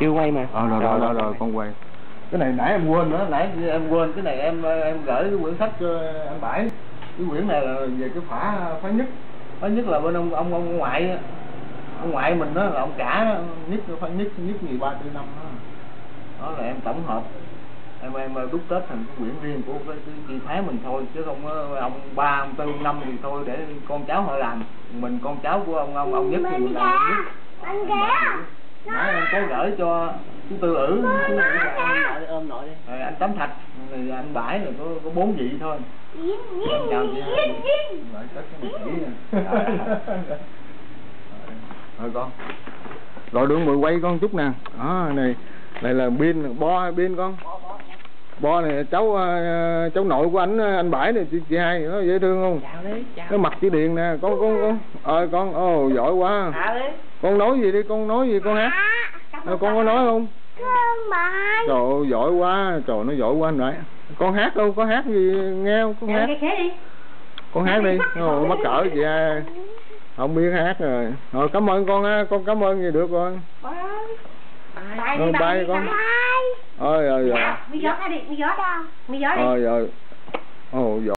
Chưa quay mà. Rồi con quay. Cái này nãy em quên nữa, nãy em quên cái này em gửi cái quyển sách cho anh Bảy. Cái quyển này là về cái phá nhất. Phá nhất là bên ông ngoại á. Ông ngoại mình đó là ông cả nhất phá nhất ngày 3 4 năm đó. Đó là em tổng hợp. Em đúc kết thành cái quyển riêng của cái chị Thái mình thôi, chứ không ông 3, ông 4, ông 5 thì thôi để con cháu họ làm. Mình con cháu của ông nhất thì mình làm nhất. Anh nãy em có gửi cho chú Tư Ử, ôm nội đi. Rồi anh Tấm Thạch, rồi anh Bãi là có 4 vị thôi. Chào chị hai. Lại tất cái này kỹ. Rồi con. Rồi đường mười quay con chút nè. Đó này là pin pin con. Bo này cháu nội của anh Bãi này chị hai nó dễ thương không? Chào. Nó mặt chữ điền nè, con. Con giỏi quá. Con nói gì đi, con nói gì con hát. Con có nói không? Trời ơi giỏi quá, trời nó giỏi quá anh Bãi. Con hát đâu, có hát gì nghe không? Con hát. Con hát đi. Mắc cỡ chị hai. Không biết hát rồi. Rồi cảm ơn con á, con cảm ơn gì được con. Bye con. Rồi. Mi gió đi, mi gió đâu? Mi gió đi. Rồi. Giỏi.